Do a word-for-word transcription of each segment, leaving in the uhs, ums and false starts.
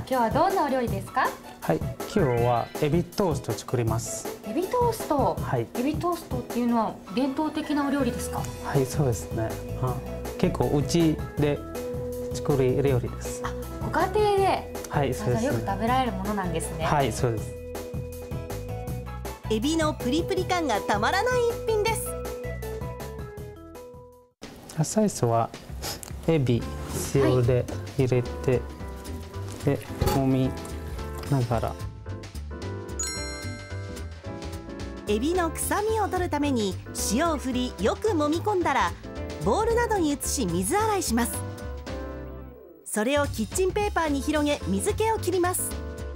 日はどんなお料理ですか？ はい、今日はエビトースト作ります。 エビトースト。 はい。 エビトーストっていうのは伝統的なお料理ですか？ はい、そうですね。あ、結構うちで作る料理です。 あ、ご家庭で。 はい、そうですね。 よく食べられるものなんですね。 はい、そうです。 エビのプリプリ感がたまらない一品です。 最初はエビ塩で入れて、はい、で揉みながら。 エビの臭みを取るために塩を振りよく揉み込んだらボウルなどに移し水洗いします。それをキッチンペーパーに広げ水気を切ります。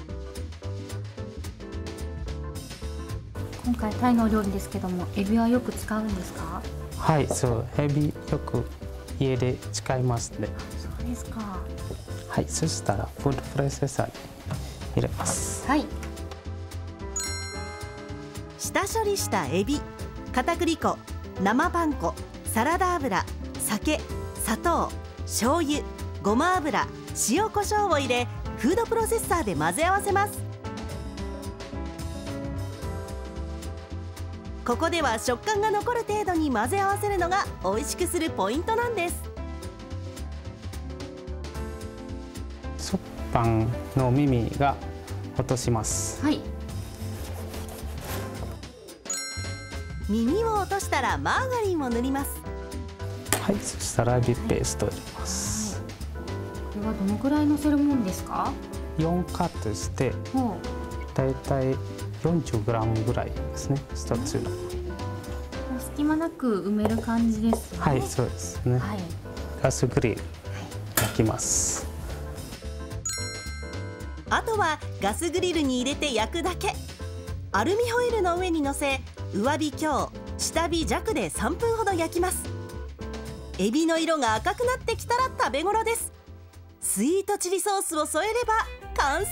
今回タイのお料理ですけども、エビはよく使うんですか？ はい、そう、エビよく家で使いますね。 そうですか。 はい、そしたらフードプロセッサーに入れます。 はい。 下処理したエビ、片栗粉、生パン粉、サラダ油、酒、砂糖、醤油、ごま油、塩コショウを入れフードプロセッサーで混ぜ合わせます。ここでは食感が残る程度に混ぜ合わせるのが美味しくするポイントなんです。 食パンの耳が落とします。 はい。 耳を落としたらマーガリンを塗ります。 はい、そしたらエビペーストを入れます。 はい、これはどのくらいのせるもんですか？ よんカットして、だいたいよんじゅうグラムぐらいですね。一つの。 隙間なく埋める感じですね。 はい、そうですね。はい、ガスグリル焼きます。 あとはガスグリルに入れて焼くだけ。アルミホイルの上に乗せ、上火強、下火弱でさんぷんほど焼きます。エビの色が赤くなってきたら食べ頃です。スイートチリソースを添えれば完成。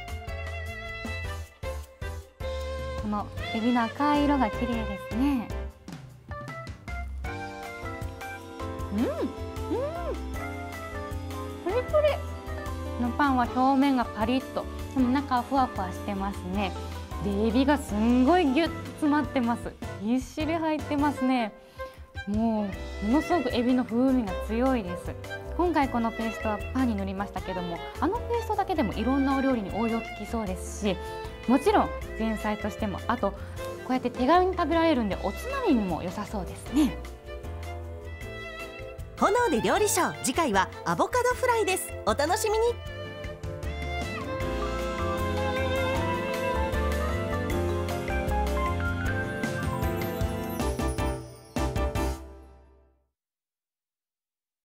このエビの赤い色が綺麗ですね。うん、うん、プリプリのパンは表面がパリッと、でも中はふわふわしてますね。でエビがすんごいギュッと詰まってます。ぎっしり入ってますね。もうものすごくエビの風味が強いです。今回このペーストはパンに塗りましたけども、あのペーストだけでもいろんなお料理に応用効きそうですし、もちろん前菜としても、あとこうやって手軽に食べられるんでおつまみにも良さそうですね。 炎で料理ショー、次回はアボカドフライです。お楽しみに。